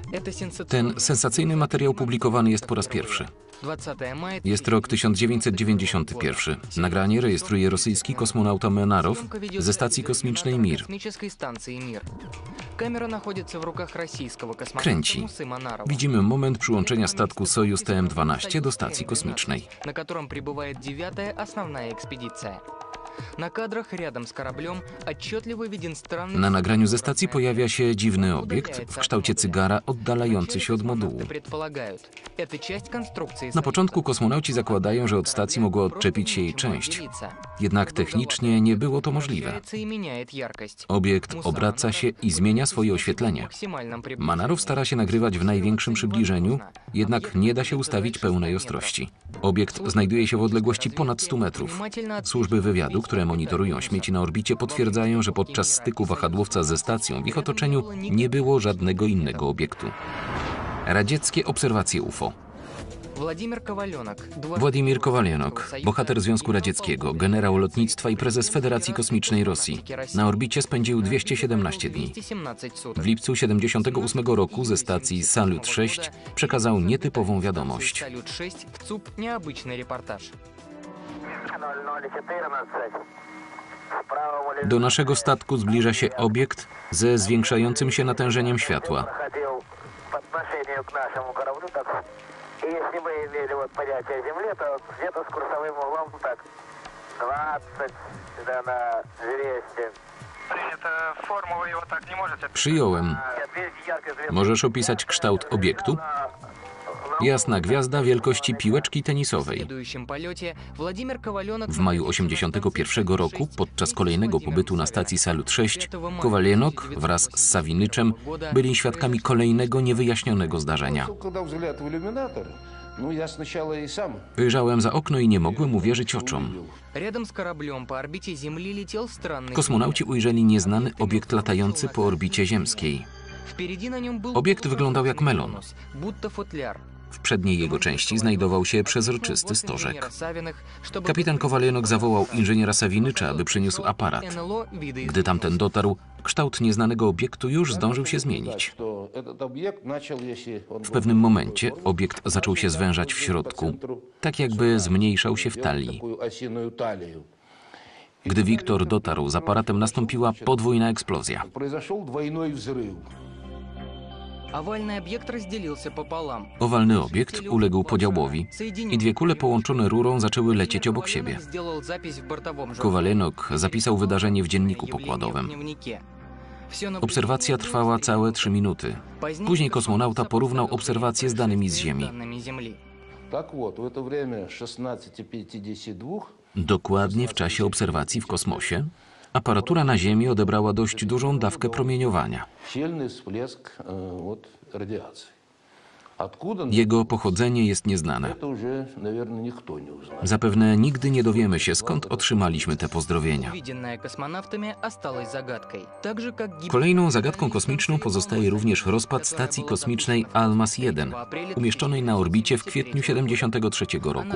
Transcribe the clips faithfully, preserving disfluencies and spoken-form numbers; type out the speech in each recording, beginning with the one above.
Ten sensacyjny materiał publikowany jest po raz pierwszy. Jest rok tysiąc dziewięćset dziewięćdziesiąty pierwszy. Nagranie rejestruje rosyjski kosmonauta Manarow ze stacji kosmicznej Mir. Kręci. Widzimy moment przyłączenia statku Sojuz T M dwanaście do stacji kosmicznej. Na którym przybywa dziewiąta основная ekspedicja. Na nagraniu ze stacji pojawia się dziwny obiekt w kształcie cygara oddalający się od modułu. Na początku kosmonauci zakładają, że od stacji mogła odczepić się jej część. Jednak technicznie nie było to możliwe. Obiekt obraca się i zmienia swoje oświetlenie. Manarow stara się nagrywać w największym przybliżeniu, jednak nie da się ustawić pełnej ostrości. Obiekt znajduje się w odległości ponad stu metrów. Służby wywiadu, które monitorują śmieci na orbicie, potwierdzają, że podczas styku wahadłowca ze stacją w ich otoczeniu nie było żadnego innego obiektu. Radzieckie obserwacje U F O. Władimir Kowalionok, bohater Związku Radzieckiego, generał lotnictwa i prezes Federacji Kosmicznej Rosji. Na orbicie spędził dwieście siedemnaście dni. W lipcu tysiąc dziewięćset siedemdziesiątego ósmego roku ze stacji Salut sześć przekazał nietypową wiadomość. Do naszego statku zbliża się obiekt ze zwiększającym się natężeniem światła. Przyjąłem. Możesz opisać kształt obiektu? Jasna gwiazda wielkości piłeczki tenisowej. W maju osiemdziesiątego pierwszego roku, podczas kolejnego pobytu na stacji Salut sześć, Kowalionok wraz z Sawinyczem byli świadkami kolejnego niewyjaśnionego zdarzenia. Wyjrzałem za okno i nie mogłem uwierzyć oczom. Kosmonauci ujrzeli nieznany obiekt latający po orbicie ziemskiej. Obiekt wyglądał jak melon. W przedniej jego części znajdował się przezroczysty stożek. Kapitan Kowalionok zawołał inżyniera Sawinycza, aby przyniósł aparat. Gdy tamten dotarł, kształt nieznanego obiektu już zdążył się zmienić. W pewnym momencie obiekt zaczął się zwężać w środku, tak jakby zmniejszał się w talii. Gdy Wiktor dotarł z aparatem, nastąpiła podwójna eksplozja. Owalny obiekt uległ podziałowi i dwie kule połączone rurą zaczęły lecieć obok siebie. Kowalionok zapisał wydarzenie w dzienniku pokładowym. Obserwacja trwała całe trzy minuty. Później kosmonauta porównał obserwacje z danymi z Ziemi. Dokładnie w czasie obserwacji w kosmosie aparatura na Ziemi odebrała dość dużą dawkę promieniowania. Jego pochodzenie jest nieznane. Zapewne nigdy nie dowiemy się, skąd otrzymaliśmy te pozdrowienia. Kolejną zagadką kosmiczną pozostaje również rozpad stacji kosmicznej Almaz jeden, umieszczonej na orbicie w kwietniu tysiąc dziewięćset siedemdziesiątego trzeciego roku.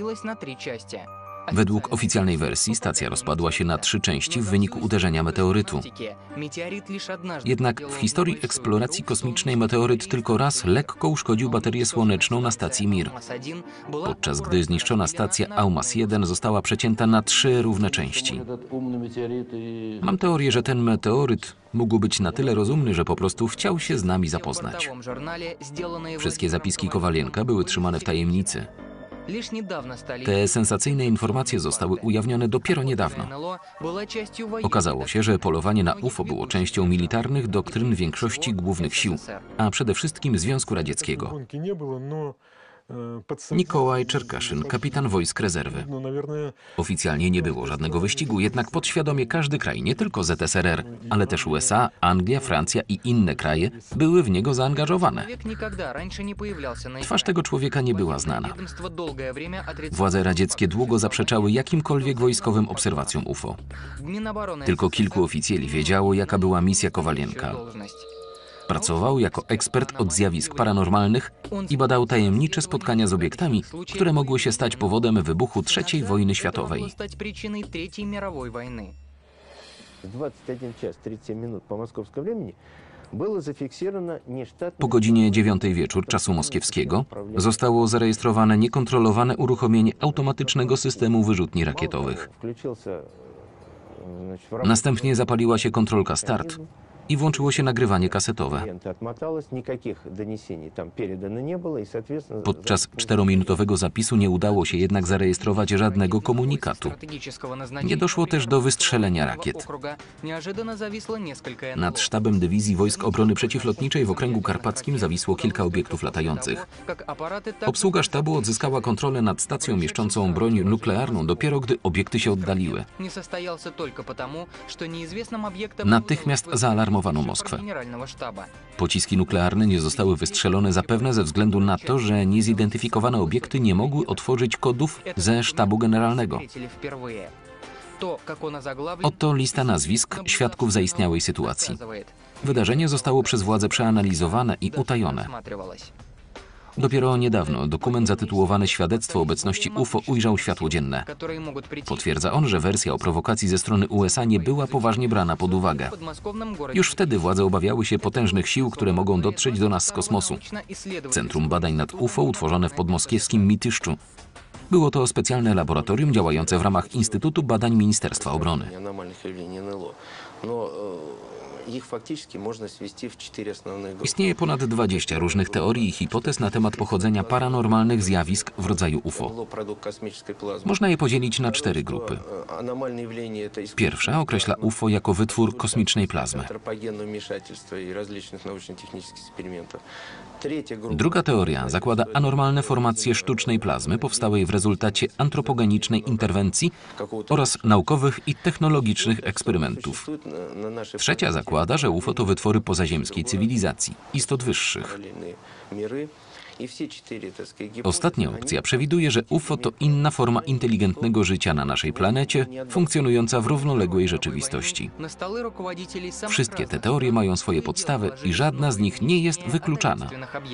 Według oficjalnej wersji stacja rozpadła się na trzy części w wyniku uderzenia meteorytu. Jednak w historii eksploracji kosmicznej meteoryt tylko raz lekko uszkodził baterię słoneczną na stacji Mir, podczas gdy zniszczona stacja Almaz jeden została przecięta na trzy równe części. Mam teorię, że ten meteoryt mógł być na tyle rozumny, że po prostu chciał się z nami zapoznać. Wszystkie zapiski Kowalienka były trzymane w tajemnicy. Te sensacyjne informacje zostały ujawnione dopiero niedawno. Okazało się, że polowanie na U F O było częścią militarnych doktryn większości głównych sił, a przede wszystkim Związku Radzieckiego. Nikołaj Czerkaszyn, kapitan wojsk rezerwy. Oficjalnie nie było żadnego wyścigu, jednak podświadomie każdy kraj, nie tylko Z S R R, ale też U S A, Anglia, Francja i inne kraje były w niego zaangażowane. Twarz tego człowieka nie była znana. Władze radzieckie długo zaprzeczały jakimkolwiek wojskowym obserwacjom U F O. Tylko kilku oficjeli wiedziało, jaka była misja Kowalienka. Pracował jako ekspert od zjawisk paranormalnych i badał tajemnicze spotkania z obiektami, które mogły się stać powodem wybuchu trzeciej wojny światowej. двадцать один час тридцать семь минут по московскому времени Po godzinie dziewiątej wieczór czasu moskiewskiego zostało zarejestrowane niekontrolowane uruchomienie automatycznego systemu wyrzutni rakietowych. Następnie zapaliła się kontrolka start i włączyło się nagrywanie kasetowe. Podczas czterominutowego zapisu nie udało się jednak zarejestrować żadnego komunikatu. Nie doszło też do wystrzelenia rakiet. Nad sztabem Dywizji Wojsk Obrony Przeciwlotniczej w Okręgu Karpackim zawisło kilka obiektów latających. Obsługa sztabu odzyskała kontrolę nad stacją mieszczącą broń nuklearną dopiero gdy obiekty się oddaliły. Natychmiast zaalarmowano Moskwę. Pociski nuklearne nie zostały wystrzelone zapewne ze względu na to, że niezidentyfikowane obiekty nie mogły otworzyć kodów ze sztabu generalnego. Oto lista nazwisk świadków zaistniałej sytuacji. Wydarzenie zostało przez władze przeanalizowane i utajone. Dopiero niedawno dokument zatytułowany Świadectwo obecności U F O ujrzał światło dzienne. Potwierdza on, że wersja o prowokacji ze strony U S A nie była poważnie brana pod uwagę. Już wtedy władze obawiały się potężnych sił, które mogą dotrzeć do nas z kosmosu. Centrum Badań nad U F O utworzone w podmoskiewskim Mityszczu. Było to specjalne laboratorium działające w ramach Instytutu Badań Ministerstwa Obrony. Istnieje ponad dwadzieścia różnych teorii i hipotez na temat pochodzenia paranormalnych zjawisk w rodzaju U F O. Można je podzielić na cztery grupy. Pierwsza określa U F O jako wytwór kosmicznej plazmy. Druga teoria zakłada anormalne formacje sztucznej plazmy powstałej w rezultacie antropogenicznej interwencji oraz naukowych i technologicznych eksperymentów. Trzecia zakłada, że U F O to wytwory pozaziemskiej cywilizacji, istot wyższych. Ostatnia opcja przewiduje, że U F O to inna forma inteligentnego życia na naszej planecie, funkcjonująca w równoległej rzeczywistości. Wszystkie te teorie mają swoje podstawy i żadna z nich nie jest wykluczana.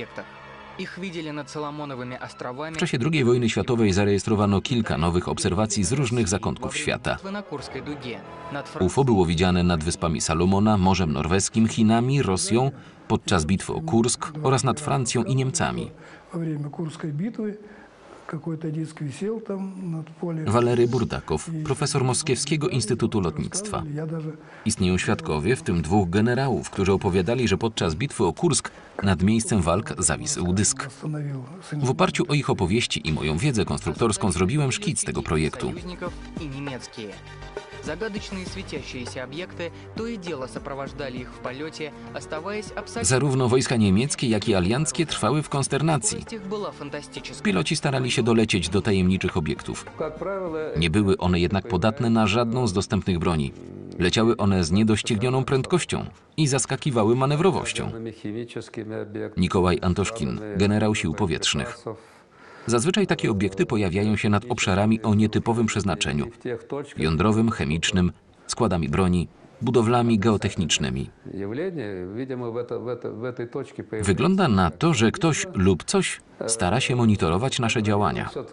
W czasie drugiej wojny światowej zarejestrowano kilka nowych obserwacji z różnych zakątków świata. U F O było widziane nad Wyspami Salomona, Morzem Norweskim, Chinami, Rosją, podczas bitwy o Kursk oraz nad Francją i Niemcami. Walery Burdakow, profesor Moskiewskiego Instytutu Lotnictwa. Istnieją świadkowie, w tym dwóch generałów, którzy opowiadali, że podczas bitwy o Kursk nad miejscem walk zawisł dysk. W oparciu o ich opowieści i moją wiedzę konstruktorską zrobiłem szkic tego projektu. Zarówno wojska niemieckie, jak i alianckie trwały w konsternacji. Piloci starali się dolecieć do tajemniczych obiektów. Nie były one jednak podatne na żadną z dostępnych broni. Leciały one z niedoścignioną prędkością i zaskakiwały manewrowością. Nikołaj Antoszkin, generał sił powietrznych. Zazwyczaj takie obiekty pojawiają się nad obszarami o nietypowym przeznaczeniu – jądrowym, chemicznym, składami broni, budowlami geotechnicznymi. Wygląda na to, że ktoś lub coś stara się monitorować nasze działania. W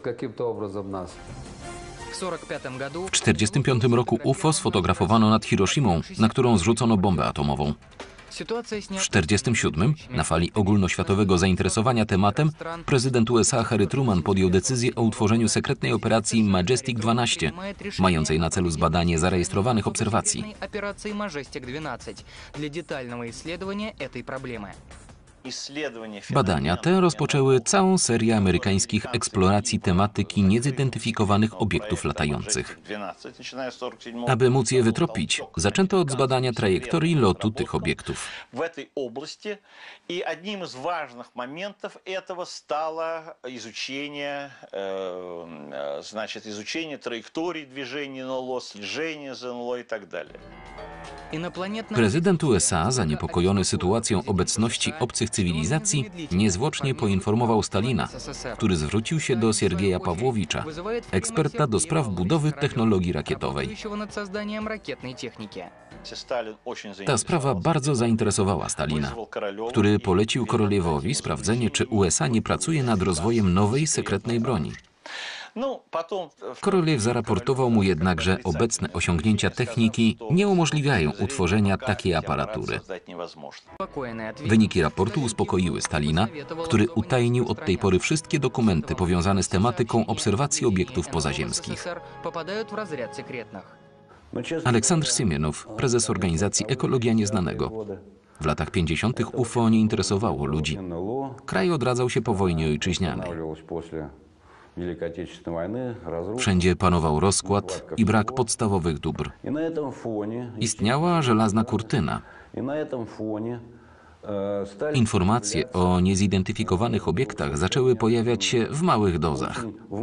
tysiąc dziewięćset czterdziestym piątym roku U F O sfotografowano nad Hiroshimą, na którą zrzucono bombę atomową. W tysiąc dziewięćset czterdziestym siódmym, na fali ogólnoświatowego zainteresowania tematem, prezydent U S A Harry Truman podjął decyzję o utworzeniu sekretnej operacji Majestic dwanaście, mającej na celu zbadanie zarejestrowanych obserwacji. Badania te rozpoczęły całą serię amerykańskich eksploracji tematyki niezidentyfikowanych obiektów latających. Aby móc je wytropić, zaczęto od zbadania trajektorii lotu tych obiektów. I одним из важных моментов этого стало изучение, значит, изучение траекторий движения эн эл о, слежение за эн эл о и так далее. Prezydent U S A, zaniepokojony sytuacją obecności obcych cywilizacji, niezwłocznie poinformował Stalina, który zwrócił się do Siergieja Pawłowicza, eksperta do spraw budowy technologii rakietowej. Ta sprawa bardzo zainteresowała Stalina, który polecił Koroliewowi sprawdzenie, czy U S A nie pracuje nad rozwojem nowej, sekretnej broni. Ну, потом... Korolew zaraportował mu jednak, że obecne osiągnięcia techniki nie umożliwiają utworzenia takiej aparatury. Wyniki raportu uspokoiły Stalina, który utajnił od tej pory wszystkie dokumenty powiązane z tematyką obserwacji obiektów pozaziemskich. Aleksandr Siemienow, prezes organizacji Ekologia Nieznanego. W latach pięćdziesiątych U F O nie interesowało ludzi. Kraj odradzał się po wojnie ojczyźnianej. Wszędzie panował rozkład i brak podstawowych dóbr. Istniała żelazna kurtyna. Informacje o niezidentyfikowanych obiektach zaczęły pojawiać się w małych dozach.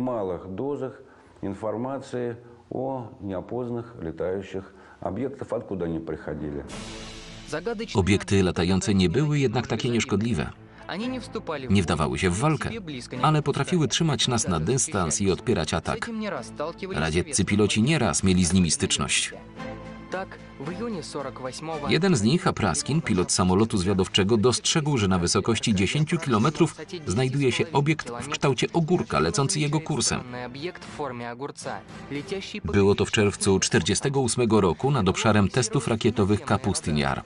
Informacje o nieopoznanych latających obiektach, skąd oni przychodzili. Obiekty latające nie były jednak takie nieszkodliwe. Nie wdawały się w walkę, ale potrafiły trzymać nas na dystans i odpierać atak. Radzieccy piloci nieraz mieli z nimi styczność. Jeden z nich, Apraskin, pilot samolotu zwiadowczego, dostrzegł, że na wysokości dziesięciu kilometrów znajduje się obiekt w kształcie ogórka lecący jego kursem. Było to w czerwcu tysiąc dziewięćset czterdziestego ósmego roku nad obszarem testów rakietowych Kapustin Jar.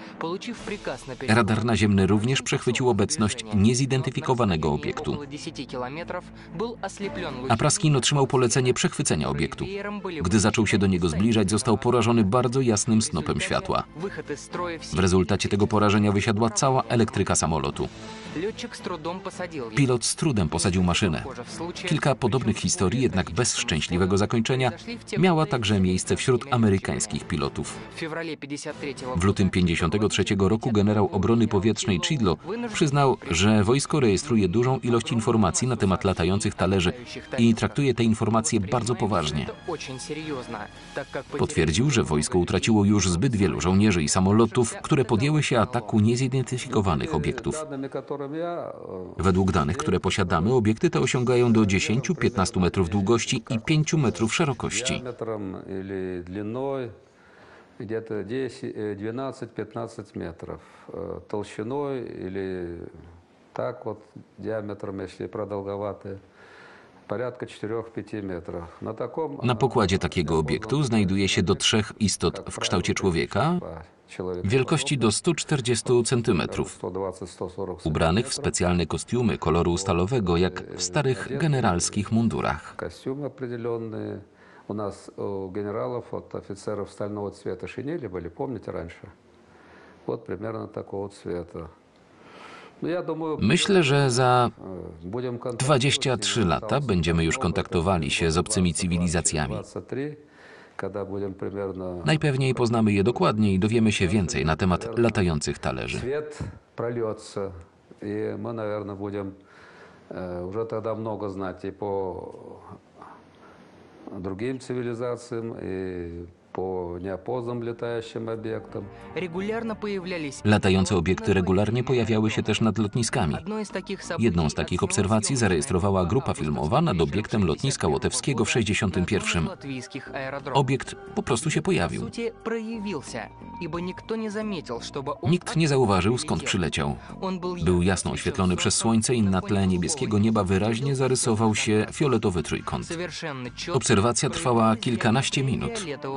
Radar naziemny również przechwycił obecność niezidentyfikowanego obiektu. Apraskin otrzymał polecenie przechwycenia obiektu. Gdy zaczął się do niego zbliżać, został porażony bardzo jasnym snopem światła. W rezultacie tego porażenia wysiadła cała elektryka samolotu. Pilot z trudem posadził maszynę. Kilka podobnych historii, jednak bez szczęśliwego zakończenia, miała także miejsce wśród amerykańskich pilotów. W lutym pięćdziesiątego trzeciego roku generał obrony powietrznej Chidlo przyznał, że wojsko rejestruje dużą ilość informacji na temat latających talerzy i traktuje te informacje bardzo poważnie. Potwierdził, że wojsko utraciło już zbyt wielu żołnierzy i samolotów, które podjęły się ataku niezidentyfikowanych obiektów. Według danych, które posiadamy, obiekty te osiągają do dziesięciu do piętnastu metrów długości i pięciu metrów szerokości. Где-то двенадцать-пятнадцать метров толщиной или так вот диаметром, если продолговатые, порядка czterech-pięciu metrów. Na takim Na pokładzie takiego obiektu znajduje się do trzech istot w kształcie człowieka, wielkości do stu czterdziestu centymetrów, ubranych w specjalne kostiumy koloru stalowego, jak w starych generalskich mundurach. У нас у генералов, от офицеров стального цвета шинели были, помните раньше? Вот примерно такого цвета. Myślę, że za dwadzieścia trzy lata będziemy już kontaktowali się z obcymi cywilizacjami. Najpewniej poznamy je dokładnie i dowiemy się więcej na temat latających talerzy. Свет прольется, и мы, наверное, будем уже тогда много знать и по другим цивилизациям, и по неопознанным летающим объектам. Latające obiekty regularnie pojawiały się też nad lotniskami. Jedną z takich obserwacji zarejestrowała grupa filmowa nad obiektem lotniska łotewskiego w sześćdziesiątym pierwszym. Obiekt po prostu się pojawił. Nikt nie zauważył, skąd przyleciał. Był jasno oświetlony przez słońce i na tle niebieskiego nieba wyraźnie zarysował się fioletowy trójkąt. Obserwacja trwała kilkanaście minut.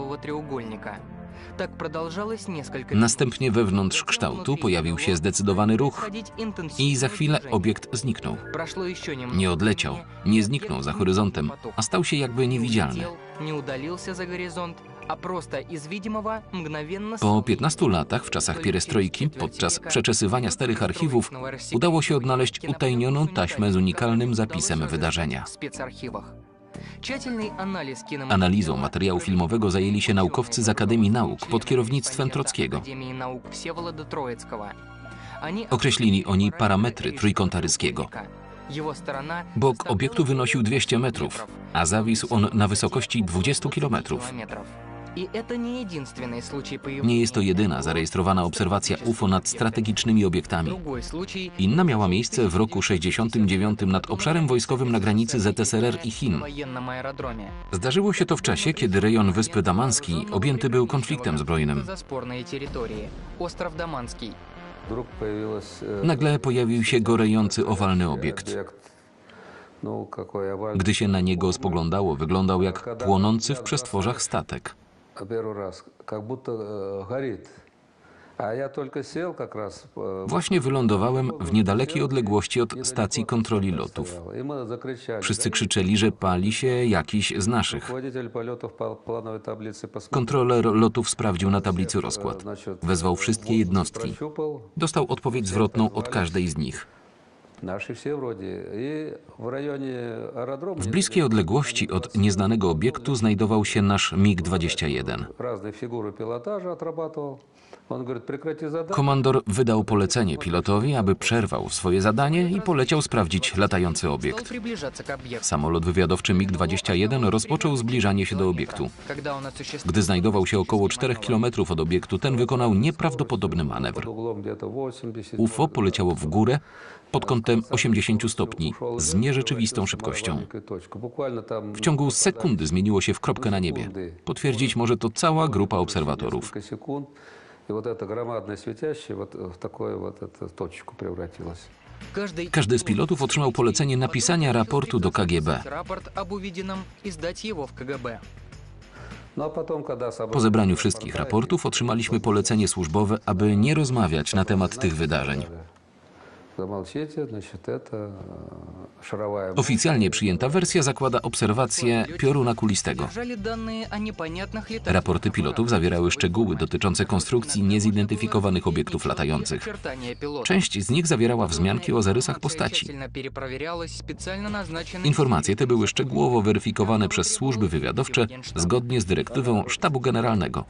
Następnie wewnątrz kształtu pojawił się zdecydowany ruch i za chwilę obiekt zniknął. Nie odleciał, nie zniknął za horyzontem, a stał się jakby niewidzialny. Po piętnastu latach, w czasach pierestrojki, podczas przeczesywania starych archiwów, udało się odnaleźć utajnioną taśmę z unikalnym zapisem wydarzenia. Analizą materiału filmowego zajęli się naukowcy z Akademii Nauk pod kierownictwem Trockiego. Określili oni parametry trójkąta ryskiego. Bok obiektu wynosił dwieście metrów, a zawisł on na wysokości dwudziestu kilometrów. Nie jest to jedyna zarejestrowana obserwacja U F O nad strategicznymi obiektami. Inna miała miejsce w roku sześćdziesiątym dziewiątym nad obszarem wojskowym na granicy Z S R R i Chin. Zdarzyło się to w czasie, kiedy rejon Wyspy Damanskiej objęty był konfliktem zbrojnym. Вдруг появилась Nagle pojawił się gorejący owalny obiekt. Ну, какой овальный. Gdy się na niego spoglądało, wyglądał jak płonący w przestworzach statek. Первый раз, как будто э, горит. А я только сел как раз. э, Właśnie wylądowałem w niedalekiej odległości od stacji kontroli lotów. И мы закричали. Wszyscy krzyczeli, że pali się jakiś z naszych. Руководитель полетов по плановой таблице посмотрел. Kontroler lotów sprawdził na tablicy rozkład. Значит, Wezwał wszystkie jednostki. прощупал. Dostał odpowiedź zwrotną od każdej z nich. Наши все вроде. И в районе аэродрома. W bliskiej odległości od nieznanego obiektu znajdował się nasz mig dwadzieścia jeden. Разные фигуры пилотажа отрабатывал. Он говорит, прекрати задание. Komandor wydał polecenie pilotowi, aby przerwał swoje zadanie i poleciał sprawdzić latający Стал obiekt. приближаться к объекту. Samolot wywiadowczy mig dwadzieścia jeden rozpoczął zbliżanie się do obiektu. Когда он осуществил Gdy znajdował się około czterech kilometrów od obiektu, ten wykonał nieprawdopodobny manewr. Под углом где-то восемьдесят. U F O poleciało w górę pod kątem osiemdziesięciu stopni z nierzeczywistą szybkością. Буквально там W ciągu sekundy zmieniło się w kropkę na niebie. Potwierdzić może to cała grupa obserwatorów. несколько секунд. И вот это громадное светящее вот в такую вот эту точку превратилось. Каждый Każdy z pilotów otrzymał polecenie napisania raportu do K G B. Рапорт об увиденном и сдать его в К Г Б. Ну, а потом, когда собрали Po zebraniu wszystkich raportów otrzymaliśmy polecenie służbowe, aby nie rozmawiać na temat tych wydarzeń. Замолчите, значит, это э, шаровая... Oficjalnie przyjęta wersja zakłada obserwację pioruna kulistego. Держали данные о непонятных летающих Raporty pilotów zawierały szczegóły dotyczące konstrukcji niezidentyfikowanych obiektów latających. очертания пилота. Część z nich zawierała wzmianki o zarysach postaci. Тщательно перепроверялась специально назначенной Informacje te były szczegółowo weryfikowane przez służby wywiadowcze zgodnie z dyrektywą Sztabu Generalnego.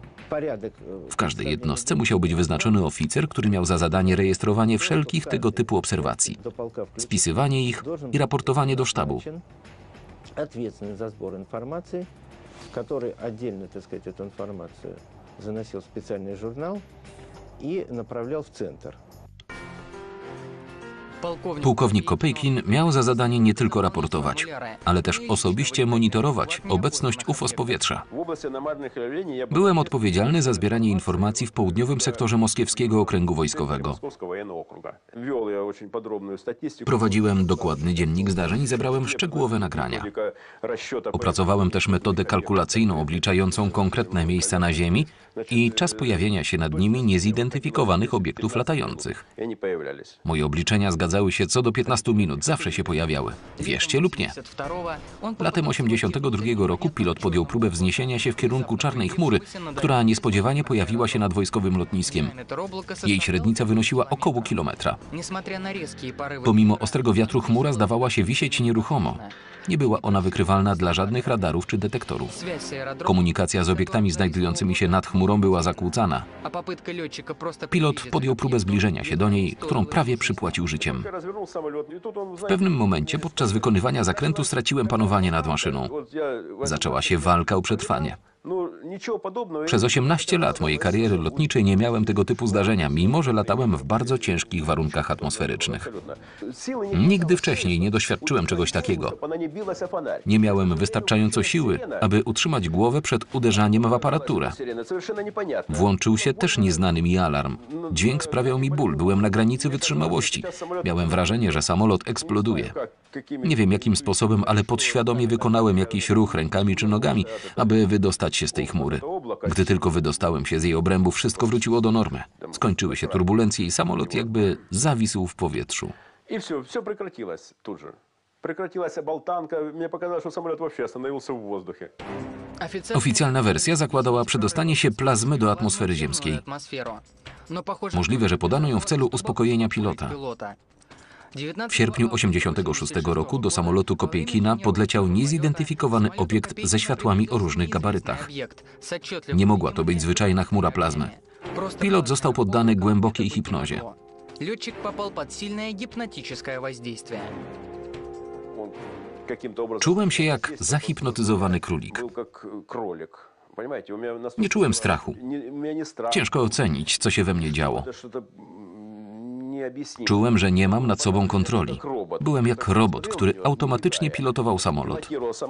W każdej jednostce musiał być wyznaczony oficer, który miał za zadanie rejestrowanie wszelkich tego typu obserwacji, spisywanie ich i raportowanie do sztabu. Ответственный за сбор информации, который отдельно, так сказать, эту информацию заносил в специальный журнал и направлял в центр. Pułkownik Kopejkin miał za zadanie nie tylko raportować, ale też osobiście monitorować obecność U F O z powietrza. Byłem odpowiedzialny za zbieranie informacji w południowym sektorze Moskiewskiego Okręgu Wojskowego. Prowadziłem dokładny dziennik zdarzeń i zebrałem szczegółowe nagrania. Opracowałem też metodę kalkulacyjną obliczającą konkretne miejsca na Ziemi i czas pojawienia się nad nimi niezidentyfikowanych obiektów latających. Moje obliczenia zgadzały się co do piętnastu minut, zawsze się pojawiały. Wierzcie lub nie. Latem osiemdziesiątego drugiego roku pilot podjął próbę wzniesienia się w kierunku czarnej chmury, która niespodziewanie pojawiła się nad wojskowym lotniskiem. Jej średnica wynosiła około kilometra. Pomimo ostrego wiatru chmura zdawała się wisieć nieruchomo. Nie była ona wykrywalna dla żadnych radarów czy detektorów. Komunikacja z obiektami znajdującymi się nad chmurą była zakłócana. Pilot podjął próbę zbliżenia się do niej, którą prawie przypłacił życiem. W pewnym momencie podczas wykonywania zakrętu straciłem panowanie nad maszyną. Zaczęła się walka o przetrwanie. Przez osiemnaście lat mojej kariery lotniczej nie miałem tego typu zdarzenia, mimo że latałem w bardzo ciężkich warunkach atmosferycznych. Nigdy wcześniej nie doświadczyłem czegoś takiego. Nie miałem wystarczająco siły, aby utrzymać głowę przed uderzaniem w aparaturę. Włączył się też nieznany mi alarm. Dźwięk sprawiał mi ból, byłem na granicy wytrzymałości. Miałem wrażenie, że samolot eksploduje. Nie wiem jakim sposobem, ale podświadomie wykonałem jakiś ruch rękami czy nogami, aby wydostać się z tej chmury. Gdy tylko wydostałem się z jej obrębu, wszystko wróciło do normy. Skończyły się turbulencje i samolot jakby zawisł w powietrzu. И все, все прекратилось тут же. Прекратилась болтанка, мне показалось, что самолет вообще остановился в воздухе. Oficjalna wersja zakładała przedostanie się plazmy do atmosfery ziemskiej. Możliwe, że podano ją w celu uspokojenia pilota. W sierpniu osiemdziesiątego szóstego roku do samolotu Kopejkina podleciał niezidentyfikowany obiekt ze światłami o różnych gabarytach. Nie mogła to być zwyczajna chmura plazmy. Pilot został poddany głębokiej hipnozie. Летчик попал под сильное гипнотическое воздействие. Czułem się jak zahipnotyzowany królik. Nie czułem strachu. Ciężko ocenić, co się we mnie działo. Czułem, że nie mam nad sobą kontroli. Byłem jak robot, który automatycznie pilotował samolot.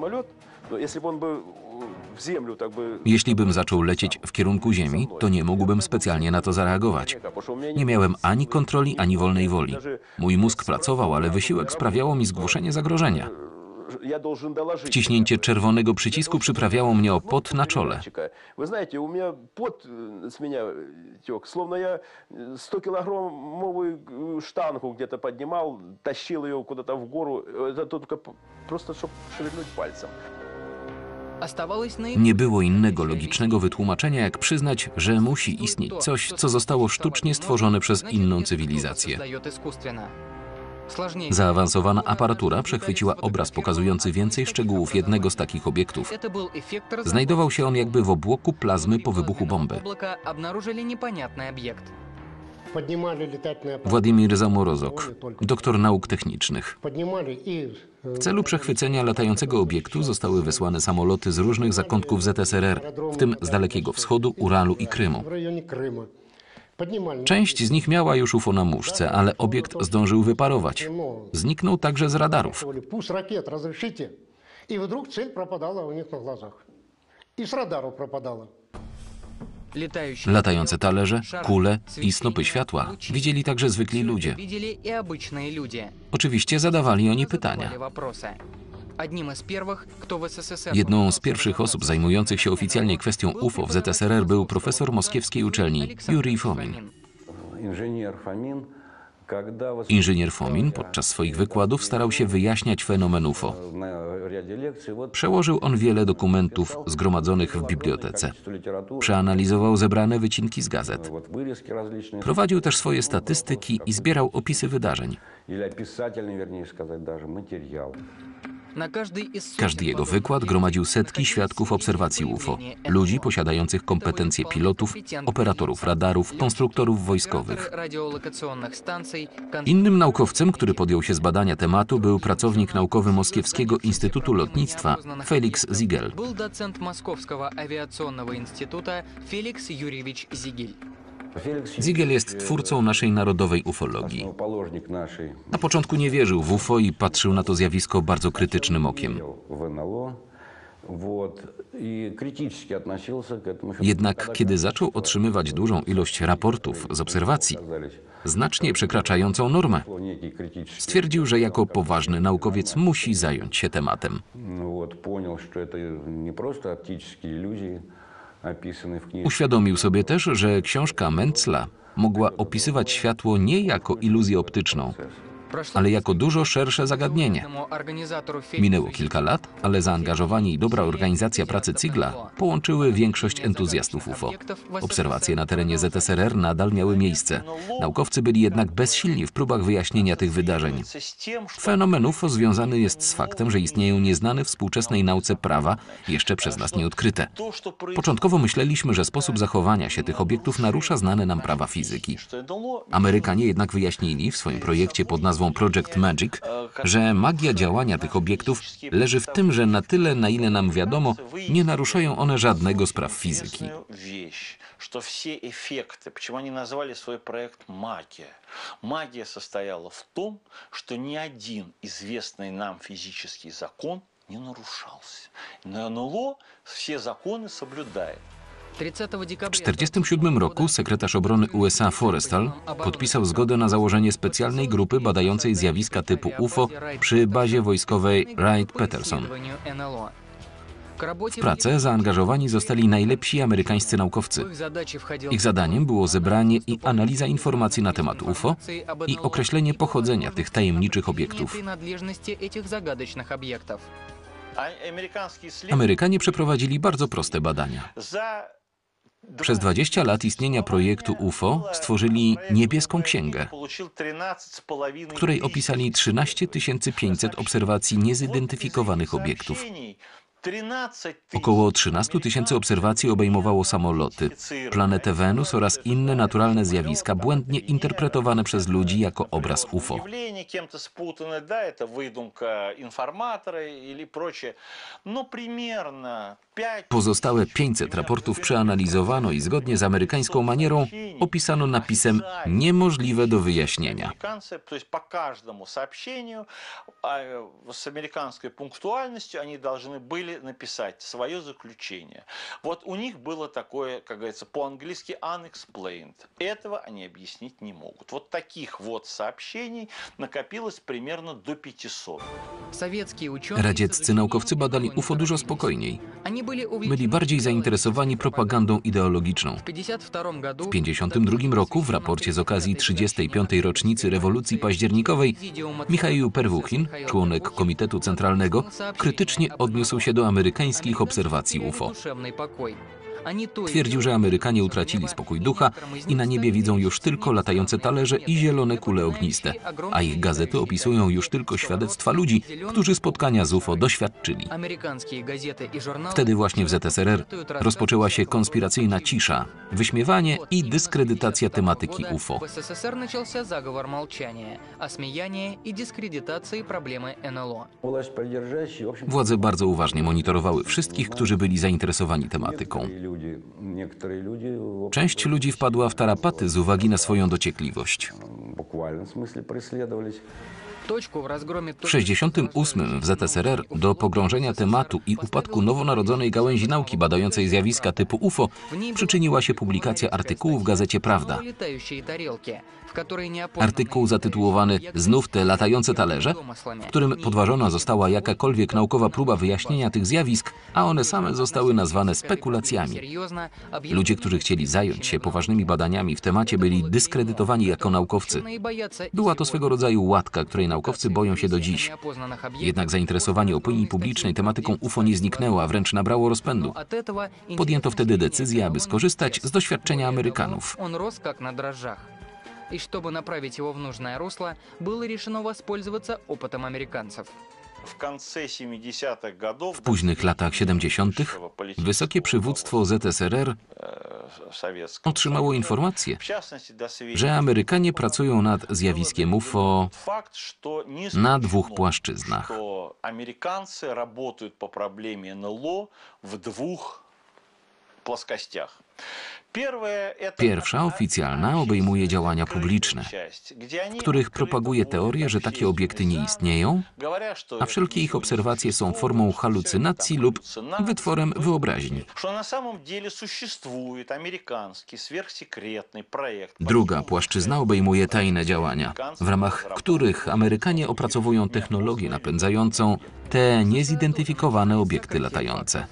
Jeśli bym zaczął lecieć w kierunku Ziemi, to nie mógłbym specjalnie na to zareagować. Nie miałem ani kontroli, ani wolnej woli. Mój mózg pracował, ale wysiłek sprawiało mi zgłoszenie zagrożenia. Wciśnięcie czerwonego przycisku przyprawiało mnie o pot na czole. Вы знаете, у меня пот с меня тек, словно я стокилограммовую штангу где-то поднимал, тащил ее куда-то в гору, это только просто, чтобы шевельнуть пальцем. Nie było innego logicznego wytłumaczenia, jak przyznać, że musi istnieć coś, co zostało sztucznie stworzone przez inną cywilizację. Zaawansowana aparatura przechwyciła obraz pokazujący więcej szczegółów jednego z takich obiektów. Znajdował się on jakby w obłoku plazmy po wybuchu bomby. Władimir Zamorozok, doktor nauk technicznych. W celu przechwycenia latającego obiektu zostały wysłane samoloty z różnych zakątków Z S R R, w tym z Dalekiego Wschodu, Uralu i Krymu. Część z nich miała już U F O na muszce, ale obiekt zdążył wyparować. Zniknął także z radarów. Latające talerze, kule i snopy światła widzieli także zwykli ludzie. Oczywiście zadawali oni pytania. Jedną z pierwszych osób zajmujących się oficjalnie kwestią U F O w Z S R R był profesor moskiewskiej uczelni Jurij Fomin. Inżynier Fomin podczas swoich wykładów starał się wyjaśniać fenomen U F O. Przełożył on wiele dokumentów zgromadzonych w bibliotece. Przeanalizował zebrane wycinki z gazet. Prowadził też swoje statystyki i zbierał opisy wydarzeń. Każdy jego wykład gromadził setki świadków obserwacji U F O, ludzi posiadających kompetencje pilotów, operatorów radarów, konstruktorów wojskowych. Innym naukowcem, który podjął się zbadania tematu, był pracownik naukowy Moskiewskiego Instytutu Lotnictwa Felix Ziegel. Ziegel jest twórcą naszej narodowej ufologii. Na początku nie wierzył w U F O i patrzył na to zjawisko bardzo krytycznym okiem. Jednak kiedy zaczął otrzymywać dużą ilość raportów z obserwacji, znacznie przekraczającą normę, stwierdził, że jako poważny naukowiec musi zająć się tematem. Uświadomił sobie też, że książka Mentzla mogła opisywać światło nie jako iluzję optyczną, ale jako dużo szersze zagadnienie. Minęło kilka lat, ale zaangażowanie i dobra organizacja pracy Ziegla połączyły większość entuzjastów U F O. Obserwacje na terenie Z S R R nadal miały miejsce. Naukowcy byli jednak bezsilni w próbach wyjaśnienia tych wydarzeń. Fenomen U F O związany jest z faktem, że istnieją nieznane współczesnej nauce prawa, jeszcze przez nas nieodkryte. Początkowo myśleliśmy, że sposób zachowania się tych obiektów narusza znane nam prawa fizyki. Amerykanie jednak wyjaśnili w swoim projekcie pod nazwą Project Magic, że magia działania tych obiektów leży w tym, że na tyle, na ile nam wiadomo, nie naruszają one żadnego z praw fizyki. Что все эффекты, почему они назвали свой проект «Магия». Магия состояла в том, что ни один известный нам физический закон не нарушался. На эн эл о все законы соблюдает. W tysiąc dziewięćset czterdziestym siódmym roku sekretarz obrony U S A Forrestal podpisał zgodę na założenie specjalnej grupy badającej zjawiska typu U F O przy bazie wojskowej Wright-Patterson. W pracę zaangażowani zostali najlepsi amerykańscy naukowcy. Ich zadaniem było zebranie i analiza informacji na temat U F O i określenie pochodzenia tych tajemniczych obiektów. Amerykanie przeprowadzili bardzo proste badania. Przez dwadzieścia lat istnienia projektu U F O stworzyli niebieską księgę, w której opisali trzynaście tysięcy pięćset obserwacji niezidentyfikowanych obiektów. Około trzynaście tysięcy obserwacji obejmowało samoloty, planetę Wenus oraz inne naturalne zjawiska błędnie interpretowane przez ludzi jako obraz U F O. Pozostałe pięćset raportów przeanalizowano i zgodnie z amerykańską manierą opisano napisem niemożliwe do wyjaśnienia. То есть по каждому сообщению с американской пунктуальностью они должны были написать свое заключение. Вот у них было такое, как говорится, по-английски unexplained. Этого они объяснить не могут. Вот таких вот сообщений накопилось примерно до пятисот. Radzieccy naukowcy badali U F O dużo spokojniej. Byli bardziej zainteresowani propagandą ideologiczną. W tysiąc dziewięćset pięćdziesiątym drugim roku w raporcie z okazji trzydziestej piątej rocznicy rewolucji październikowej Michał Perwuchin, członek Komitetu Centralnego, krytycznie odniósł się do amerykańskich obserwacji U F O. Twierdził, że Amerykanie utracili spokój ducha i na niebie widzą już tylko latające talerze i zielone kule ogniste, a ich gazety opisują już tylko świadectwa ludzi, którzy spotkania z U F O doświadczyli. Wtedy właśnie w Z S R R rozpoczęła się konspiracyjna cisza, wyśmiewanie i dyskredytacja tematyki U F O. Władze bardzo uważnie monitorowały wszystkich, którzy byli zainteresowani tematyką. Część ludzi wpadła w tarapaty z uwagi na swoją dociekliwość. W sześćdziesiątym ósmym w Z S R R do pogrążenia tematu i upadku nowonarodzonej gałęzi nauki badającej zjawiska typu U F O przyczyniła się publikacja artykułu w gazecie Prawda. Artykuł zatytułowany „Znów te latające talerze”, w którym podważona została jakakolwiek naukowa próba wyjaśnienia tych zjawisk, a one same zostały nazwane spekulacjami. Ludzie, którzy chcieli zająć się poważnymi badaniami w temacie, byli dyskredytowani jako naukowcy. Była to swego rodzaju łatka, której naukowcy boją się do dziś. Jednak zainteresowanie opinii publicznej tematyką U F O nie zniknęło, a wręcz nabrało rozpędu. Podjęto wtedy decyzję, aby skorzystać z doświadczenia Amerykanów. И чтобы направить его в нужное русло, было решено воспользоваться опытом американцев. W późnych latach siedemdziesiątych wysokie przywództwo Z S R R otrzymało informację, że Amerykanie pracują nad zjawiskiem U F O na dwóch płaszczyznach. Amerykanie pracują po problemie N L O w dwóch płaskościach. Pierwsza, oficjalna, obejmuje działania publiczne, w których propaguje teorię, że takie obiekty nie istnieją, a wszelkie ich obserwacje są formą halucynacji lub wytworem wyobraźni. Druga płaszczyzna obejmuje tajne działania, w ramach których Amerykanie opracowują technologię napędzającą te niezidentyfikowane obiekty latające.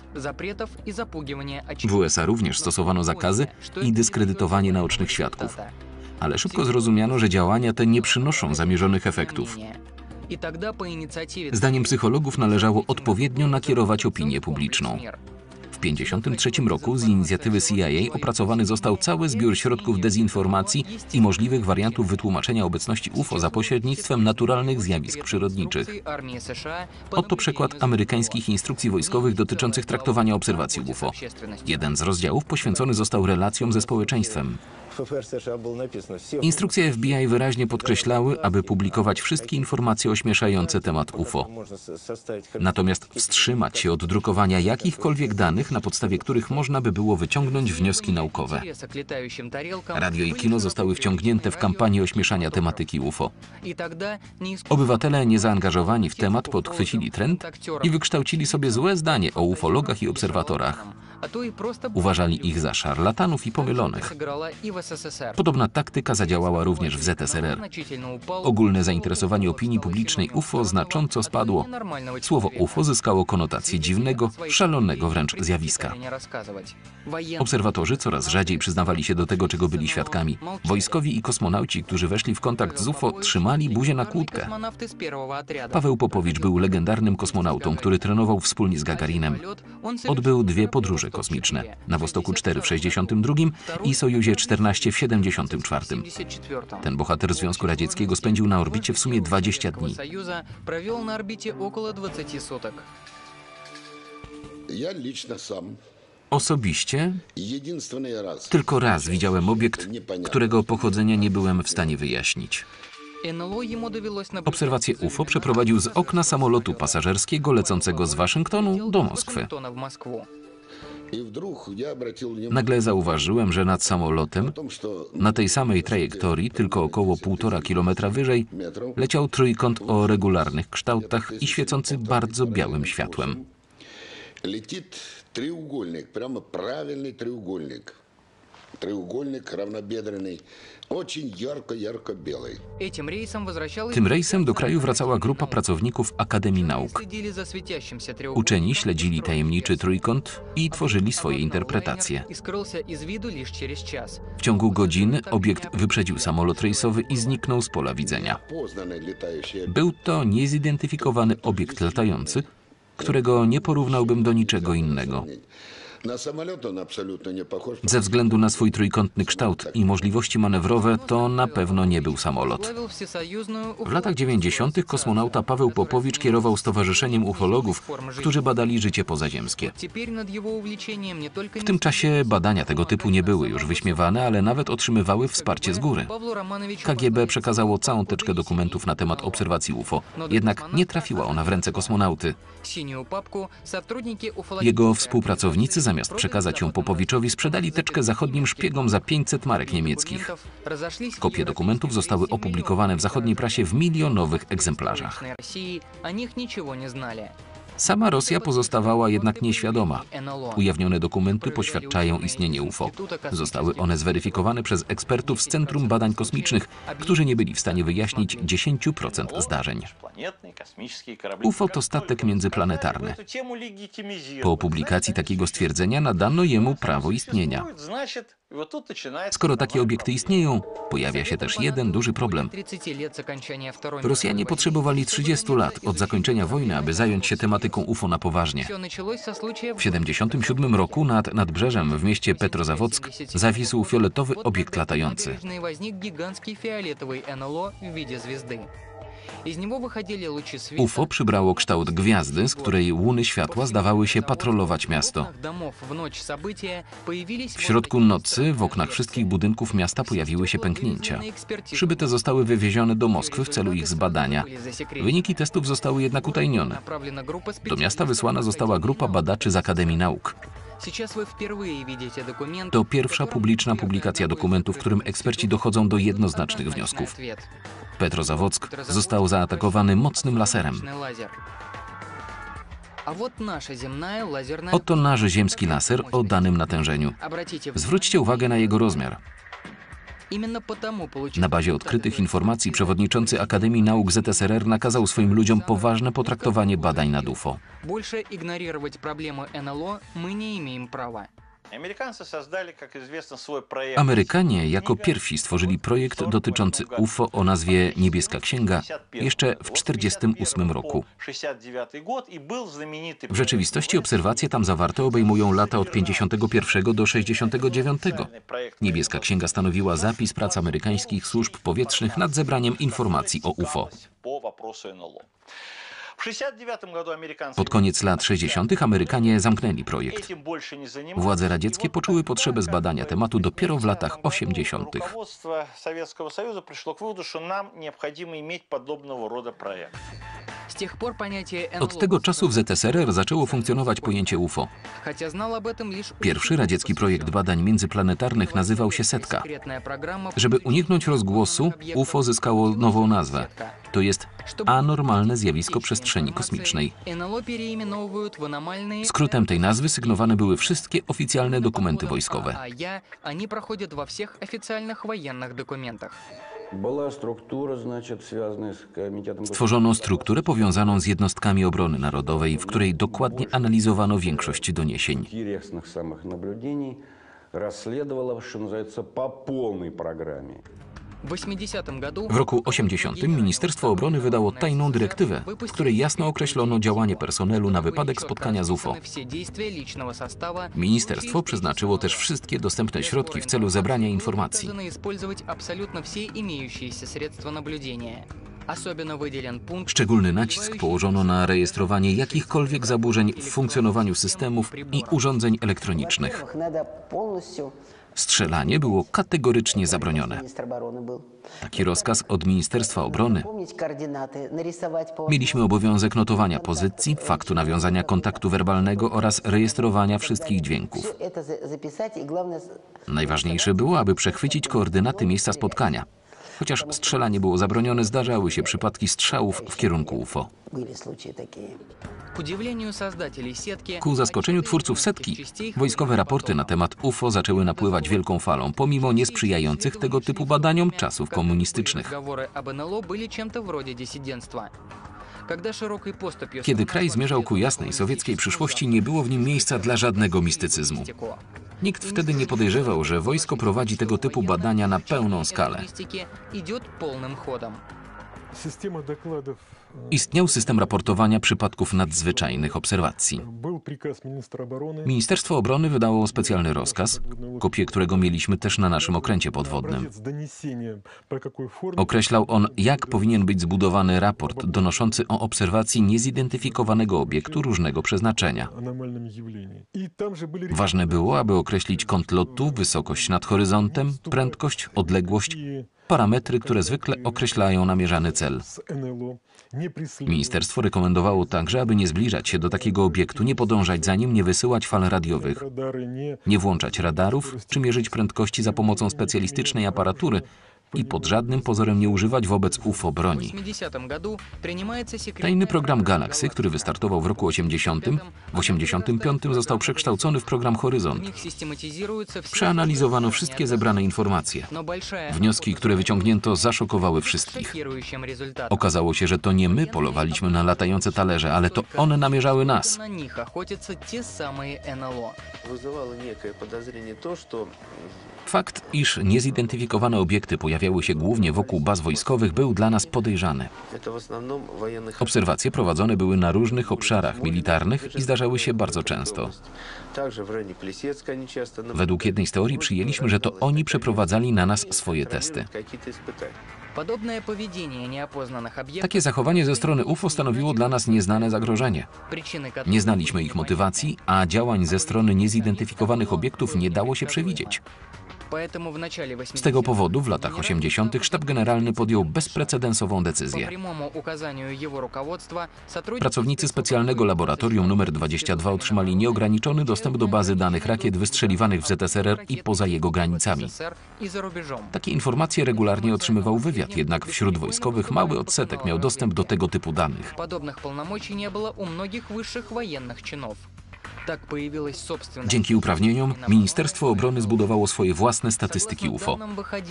W U S A również stosowano zakazy i dyskredytowanie naocznych świadków. Ale szybko zrozumiano, że działania te nie przynoszą zamierzonych efektów. Zdaniem psychologów należało odpowiednio nakierować opinię publiczną. W tysiąc dziewięćset pięćdziesiątym trzecim roku z inicjatywy C I A opracowany został cały zbiór środków dezinformacji i możliwych wariantów wytłumaczenia obecności U F O za pośrednictwem naturalnych zjawisk przyrodniczych. Oto przykład amerykańskich instrukcji wojskowych dotyczących traktowania obserwacji U F O. Jeden z rozdziałów poświęcony został relacjom ze społeczeństwem. Instrukcje F B I wyraźnie podkreślały, aby publikować wszystkie informacje ośmieszające temat U F O. Natomiast wstrzymać się od drukowania jakichkolwiek danych, na podstawie których można by było wyciągnąć wnioski naukowe. Radio i kino zostały wciągnięte w kampanię ośmieszania tematyki U F O. Obywatele niezaangażowani w temat podchwycili trend i wykształcili sobie złe zdanie o ufologach i obserwatorach. Uważali ich za szarlatanów i pomylonych. Podobna taktyka zadziałała również w Z S R R. Ogólne zainteresowanie opinii publicznej U F O znacząco spadło. Słowo U F O zyskało konotację dziwnego, szalonego wręcz zjawiska. Obserwatorzy coraz rzadziej przyznawali się do tego, czego byli świadkami. Wojskowi i kosmonauci, którzy weszli w kontakt z U F O, trzymali buzię na kłódkę. Paweł Popowicz był legendarnym kosmonautą, który trenował wspólnie z Gagarinem. Odbył dwie podróże kosmiczne. Na Wostoku cztery w sześćdziesiątym drugim i Sojuzie czternaście w siedemdziesiątym czwartym. Ten bohater Związku Radzieckiego spędził na orbicie w sumie dwadzieścia dni. Osobiście tylko raz widziałem obiekt, którego pochodzenia nie byłem w stanie wyjaśnić. Obserwację U F O przeprowadził z okna samolotu pasażerskiego lecącego z Waszyngtonu do Moskwy. Nagle zauważyłem, że nad samolotem, na tej samej trajektorii, tylko około półtora kilometra wyżej, leciał trójkąt o regularnych kształtach i świecący bardzo białym światłem. Летит треугольник, прямо правильный треугольник. Треугольник равнобедренный, очень ярко-ярко белый. Tym rejsem do kraju wracała grupa pracowników Akademii Nauk. Uczeni śledzili tajemniczy trójkąt i tworzyli swoje interpretacje. W ciągu godziny obiekt wyprzedził samolot rejsowy i zniknął z pola widzenia. Był to niezidentyfikowany obiekt latający, którego nie porównałbym do niczego innego. Ze względu na swój trójkątny kształt i możliwości manewrowe, to na pewno nie był samolot. W latach dziewięćdziesiątych kosmonauta Paweł Popowicz kierował Stowarzyszeniem Ufologów, którzy badali życie pozaziemskie. W tym czasie badania tego typu nie były już wyśmiewane, ale nawet otrzymywały wsparcie z góry. K G B przekazało całą teczkę dokumentów na temat obserwacji U F O, jednak nie trafiła ona w ręce kosmonauty. Jego współpracownicy zamiast przekazać ją Popowiczowi, sprzedali teczkę zachodnim szpiegom za pięćset marek niemieckich. Kopie dokumentów zostały opublikowane w zachodniej prasie w milionowych egzemplarzach. Sama Rosja pozostawała jednak nieświadoma. Ujawnione dokumenty poświadczają istnienie U F O. Zostały one zweryfikowane przez ekspertów z Centrum Badań Kosmicznych, którzy nie byli w stanie wyjaśnić dziesięć procent zdarzeń. U F O to statek międzyplanetarny. Po publikacji takiego stwierdzenia nadano jemu prawo istnienia. Skoro takie obiekty istnieją, pojawia się też jeden duży problem. Rosjanie potrzebowali trzydziestu lat od zakończenia wojny, aby zająć się tematyką U F O na poważnie. W tysiąc dziewięćset siedemdziesiątym siódmym roku nad Nadbrzeżem w mieście Petrozawock zawisł fioletowy obiekt latający. U F O przybrało kształt gwiazdy, z której łuny światła zdawały się patrolować miasto. W środku nocy w oknach wszystkich budynków miasta pojawiły się pęknięcia. Szyby te zostały wywiezione do Moskwy w celu ich zbadania. Wyniki testów zostały jednak utajnione. Do miasta wysłana została grupa badaczy z Akademii Nauk. To pierwsza publiczna publikacja dokumentu, w którym eksperci dochodzą do jednoznacznych wniosków. Petrozawock został zaatakowany mocnym laserem. Oto nasz ziemski laser o danym natężeniu. Zwróćcie uwagę na jego rozmiar. Na bazie odkrytych informacji przewodniczący Akademii Nauk Z S R R nakazał swoim ludziom poważne potraktowanie badań nad U F O. Amerykanie jako pierwsi stworzyli projekt dotyczący U F O o nazwie Niebieska Księga jeszcze w tysiąc dziewięćset czterdziestym ósmym roku. W rzeczywistości obserwacje tam zawarte obejmują lata od pięćdziesiątego pierwszego do sześćdziesiątego dziewiątego. Niebieska Księga stanowiła zapis prac amerykańskich służb powietrznych nad zebraniem informacji o U F O. Pod koniec lat sześćdziesiątych Amerykanie zamknęli projekt. Władze radzieckie poczuły potrzebę zbadania tematu dopiero w latach osiemdziesiątych. Od tego czasu w Z S R R zaczęło funkcjonować pojęcie U F O. Pierwszy radziecki projekt badań międzyplanetarnych nazywał się Setka. Żeby uniknąć rozgłosu, U F O zyskało nową nazwę. To jest anormalne zjawisko przestrzeni kosmicznej. Skrótem tej nazwy sygnowane były wszystkie oficjalne dokumenty wojskowe. Stworzono strukturę powiązaną z jednostkami obrony narodowej, w której dokładnie analizowano większość doniesień. W roku osiemdziesiątym Ministerstwo Obrony wydało tajną dyrektywę, w której jasno określono działanie personelu na wypadek spotkania z U F O. Ministerstwo przeznaczyło też wszystkie dostępne środki w celu zebrania informacji. Szczególny nacisk położono na rejestrowanie jakichkolwiek zaburzeń w funkcjonowaniu systemów i urządzeń elektronicznych. Strzelanie było kategorycznie zabronione. Taki rozkaz od Ministerstwa Obrony. Mieliśmy obowiązek notowania pozycji, faktu nawiązania kontaktu werbalnego oraz rejestrowania wszystkich dźwięków. Najważniejsze było, aby przechwycić koordynaty miejsca spotkania. Chociaż strzelanie było zabronione, zdarzały się przypadki strzałów w kierunku U F O. Ku zaskoczeniu twórców setki, wojskowe raporty na temat U F O zaczęły napływać wielką falą, pomimo niesprzyjających tego typu badaniom czasów komunistycznych. Kiedy kraj zmierzał ku jasnej sowieckiej przyszłości, nie było w nim miejsca dla żadnego mistycyzmu. Nikt wtedy nie podejrzewał, że wojsko prowadzi tego typu badania na pełną skalę. Istniał system raportowania przypadków nadzwyczajnych obserwacji. Ministerstwo Obrony wydało specjalny rozkaz, kopię którego mieliśmy też na naszym okręcie podwodnym. Określał on, jak powinien być zbudowany raport donoszący o obserwacji niezidentyfikowanego obiektu różnego przeznaczenia. Ważne było, aby określić kąt lotu, wysokość nad horyzontem, prędkość, odległość, parametry, które zwykle określają namierzany cel. Ministerstwo rekomendowało także, aby nie zbliżać się do takiego obiektu, nie podążać za nim, nie wysyłać fal radiowych, nie włączać radarów czy mierzyć prędkości za pomocą specjalistycznej aparatury i pod żadnym pozorem nie używać wobec U F O broni. Tajny program Galaxy, który wystartował w roku osiemdziesiątym, w osiemdziesiątym piątym został przekształcony w program Horyzont. Przeanalizowano wszystkie zebrane informacje. Wnioski, które wyciągnięto, zaszokowały wszystkich. Okazało się, że to nie my polowaliśmy na latające talerze, ale to one namierzały nas. Fakt, iż niezidentyfikowane obiekty pojawiały się głównie wokół baz wojskowych, był dla nas podejrzany. Obserwacje prowadzone były na różnych obszarach militarnych i zdarzały się bardzo często. Według jednej z teorii przyjęliśmy, że to oni przeprowadzali na nas swoje testy. Takie zachowanie ze strony U F O stanowiło dla nas nieznane zagrożenie. Nie znaliśmy ich motywacji, a działań ze strony niezidentyfikowanych obiektów nie dało się przewidzieć. Z tego powodu w latach osiemdziesiątych sztab generalny podjął bezprecedensową decyzję. Pracownicy specjalnego laboratorium numer dwadzieścia dwa otrzymali nieograniczony dostęp do bazy danych rakiet wystrzeliwanych w Z S R R i poza jego granicami. Takie informacje regularnie otrzymywał wywiad, jednak wśród wojskowych mały odsetek miał dostęp do tego typu danych. Dzięki uprawnieniom Ministerstwo Obrony zbudowało swoje własne statystyki U F O.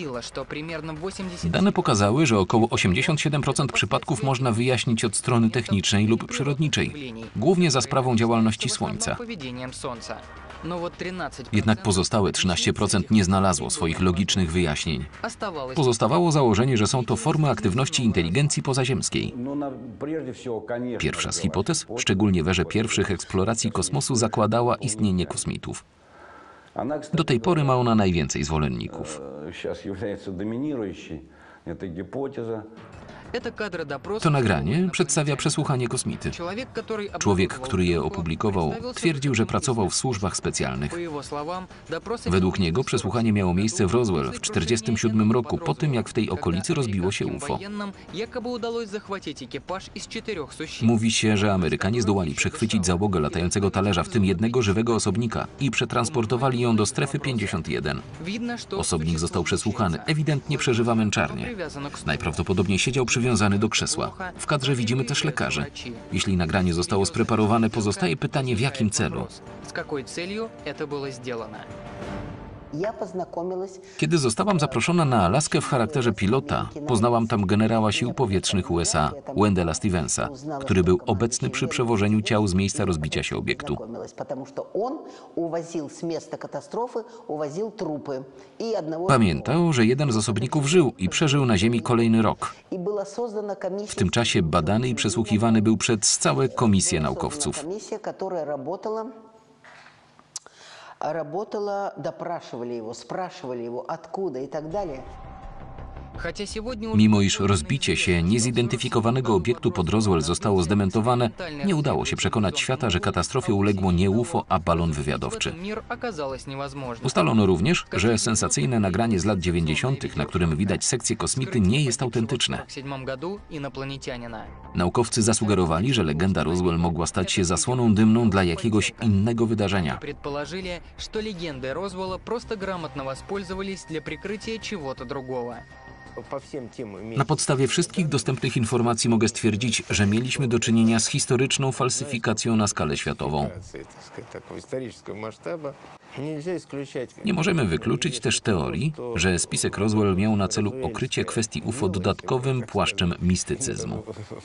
Dane pokazały, że około osiemdziesiąt siedem procent przypadków można wyjaśnić od strony technicznej lub przyrodniczej, głównie za sprawą działalności Słońca. Jednak pozostałe trzynaście procent nie znalazło swoich logicznych wyjaśnień. Pozostawało założenie, że są to formy aktywności inteligencji pozaziemskiej. Pierwsza z hipotez, szczególnie w erze pierwszych eksploracji kosmosu, zakładała istnienie kosmitów. Do tej pory ma ona najwięcej zwolenników. To nagranie przedstawia przesłuchanie kosmity. Człowiek, który je opublikował, twierdził, że pracował w służbach specjalnych. Według niego przesłuchanie miało miejsce w Roswell w tysiąc dziewięćset czterdziestym siódmym roku, po tym jak w tej okolicy rozbiło się U F O. Mówi się, że Amerykanie zdołali przechwycić załogę latającego talerza, w tym jednego żywego osobnika, i przetransportowali ją do strefy pięćdziesiąt jeden. Osobnik został przesłuchany, ewidentnie przeżywa męczarnię. Najprawdopodobniej siedział przywiązany do krzesła. W kadrze widzimy też lekarzy. Jeśli nagranie zostało spreparowane, pozostaje pytanie, w jakim celu. Kiedy zostałam zaproszona na Alaskę w charakterze pilota, poznałam tam generała sił powietrznych U S A, Wendella Stevensa, który był obecny przy przewożeniu ciał z miejsca rozbicia się obiektu. Pamiętał, że jeden z osobników żył i przeżył na Ziemi kolejny rok. W tym czasie badany i przesłuchiwany był przez całe komisje naukowców. Работала, допрашивали его, спрашивали его, откуда и так далее. Mimo iż rozbicie się niezidentyfikowanego obiektu pod Roswell zostało zdementowane, nie udało się przekonać świata, że katastrofie uległo nie U F O, a balon wywiadowczy. Ustalono również, że sensacyjne nagranie z lat dziewięćdziesiątych, na którym widać sekcję kosmity, nie jest autentyczne. Naukowcy zasugerowali, że legenda Roswell mogła stać się zasłoną dymną dla jakiegoś innego wydarzenia. Предположили, что легенды Розвелла просто грамотно воспользовались для прикрытия чего-то другого. Na podstawie wszystkich dostępnych informacji mogę stwierdzić, że mieliśmy do czynienia z historyczną falsyfikacją na skalę światową. Nie możemy wykluczyć też teorii, że spisek Roswell miał na celu okrycie kwestii U F O dodatkowym płaszczem mistycyzmu.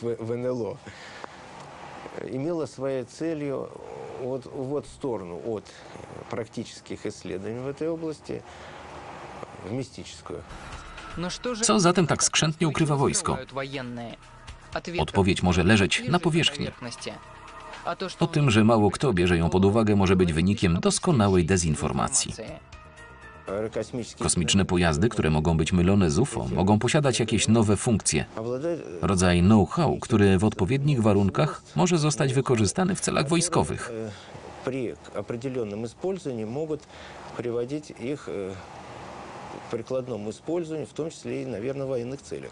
Имела своей целью вот, вот сторону от практических исследований в этой области в мистическую. Co zatem tak skrzętnie ukrywa wojsko? Odpowiedź może leżeć na powierzchni. O tym, że mało kto bierze ją pod uwagę, może być wynikiem doskonałej dezinformacji. Kosmiczne pojazdy, które mogą być mylone z U F O, mogą posiadać jakieś nowe funkcje. Rodzaj know-how, który w odpowiednich warunkach może zostać wykorzystany w celach wojskowych. При определенном использовании могут приводить их к прикладному использованию, в том числе и, наверное, в военных целях.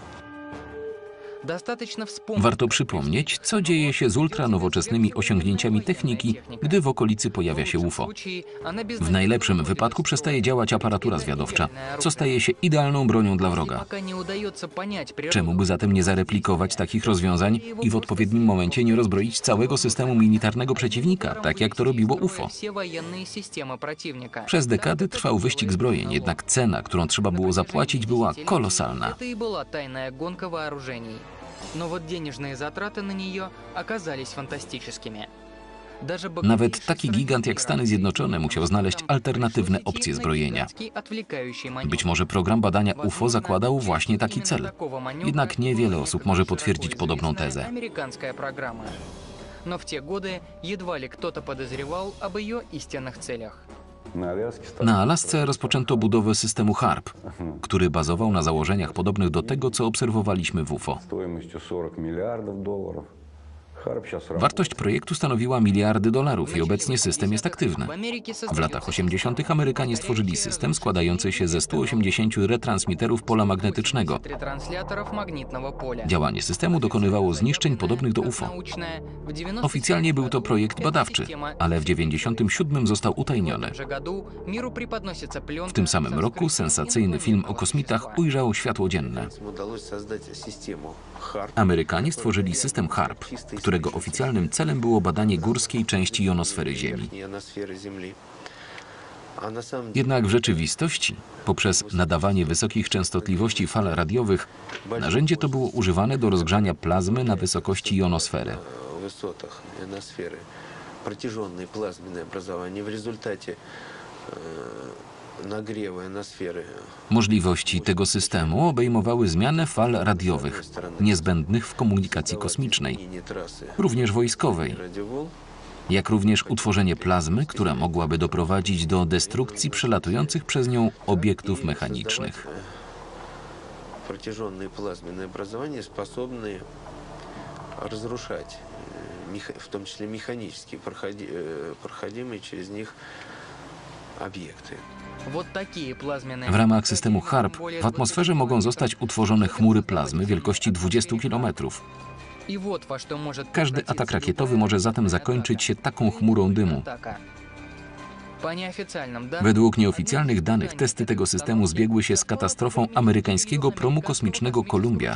Warto przypomnieć, co dzieje się z ultranowoczesnymi osiągnięciami techniki, gdy w okolicy pojawia się U F O. W najlepszym wypadku przestaje działać aparatura zwiadowcza, co staje się idealną bronią dla wroga. Czemu by zatem nie zareplikować takich rozwiązań i w odpowiednim momencie nie rozbroić całego systemu militarnego przeciwnika, tak jak to robiło U F O? Przez dekady trwał wyścig zbrojeń, jednak cena, którą trzeba było zapłacić, była kolosalna. Но вот денежные затраты на нее оказались фантастическими. Nawet taki gigant jak Stany Zjednoczone musiał znaleźć alternatywne opcje zbrojenia. Być może program badania U F O zakładał właśnie taki cel. Jednak niewiele osób może potwierdzić podobną tezę. Но в те годы едва ли кто-то подозревал об ее истинных целях. Na Alasce rozpoczęto budowę systemu HARP, który bazował na założeniach podobnych do tego, co obserwowaliśmy w U F O. Wartość projektu stanowiła miliardy dolarów i obecnie system jest aktywny. W latach osiemdziesiątych Amerykanie stworzyli system składający się ze stu osiemdziesięciu retransmiterów pola magnetycznego. Działanie systemu dokonywało zniszczeń podobnych do U F O. Oficjalnie był to projekt badawczy, ale w dziewięćdziesiątym siódmym został utajniony. W tym samym roku sensacyjny film o kosmitach ujrzał światło dzienne. Amerykanie stworzyli system HARP, którego oficjalnym celem było badanie górskiej części jonosfery Ziemi. Jednak w rzeczywistości, poprzez nadawanie wysokich częstotliwości fal radiowych, narzędzie to było używane do rozgrzania plazmy na wysokości jonosfery. Możliwości tego systemu obejmowały zmianę fal radiowych, niezbędnych w komunikacji kosmicznej, również wojskowej, jak również utworzenie plazmy, która mogłaby doprowadzić do destrukcji przelatujących przez nią obiektów mechanicznych. В том числе механически проходимые через них объекты. W ramach systemu HARP w atmosferze mogą zostać utworzone chmury plazmy wielkości dwudziestu kilometrów. Każdy atak rakietowy może zatem zakończyć się taką chmurą dymu. Według nieoficjalnych danych testy tego systemu zbiegły się z katastrofą amerykańskiego promu kosmicznego Columbia.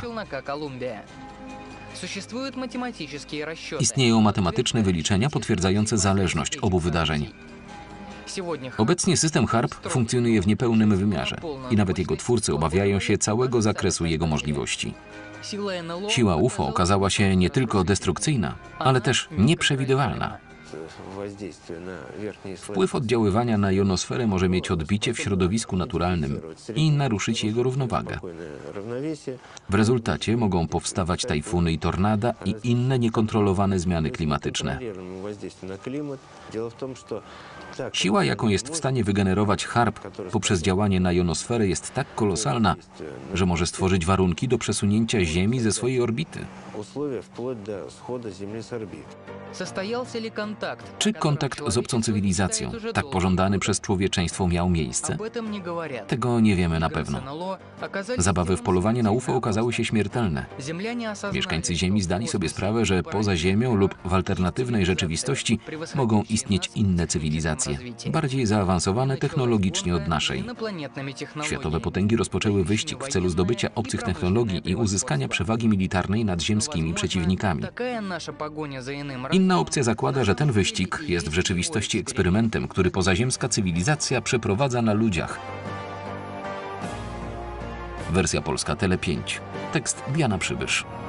Istnieją matematyczne wyliczenia potwierdzające zależność obu wydarzeń. Obecnie system HARP funkcjonuje w niepełnym wymiarze i nawet jego twórcy obawiają się całego zakresu jego możliwości. Siła U F O okazała się nie tylko destrukcyjna, ale też nieprzewidywalna. Wpływ oddziaływania na jonosferę może mieć odbicie w środowisku naturalnym i naruszyć jego równowagę. W rezultacie mogą powstawać tajfuny i tornada i inne niekontrolowane zmiany klimatyczne. Siła, jaką jest w stanie wygenerować harp poprzez działanie na jonosferę, jest tak kolosalna, że może stworzyć warunki do przesunięcia Ziemi ze swojej orbity. Czy kontakt z obcą cywilizacją, tak pożądany przez człowieczeństwo, miał miejsce? Tego nie wiemy na pewno. Zabawy w polowanie na U F O okazały się śmiertelne. Mieszkańcy Ziemi zdali sobie sprawę, że poza Ziemią lub w alternatywnej rzeczywistości mogą istnieć inne cywilizacje, bardziej zaawansowane technologicznie od naszej. Światowe potęgi rozpoczęły wyścig w celu zdobycia obcych technologii i uzyskania przewagi militarnej nad ziemskimi przeciwnikami. Inna opcja zakłada, że ten wyścig jest w rzeczywistości eksperymentem, który pozaziemska cywilizacja przeprowadza na ludziach. Wersja polska Tele pięć. Tekst Diana Przybysz.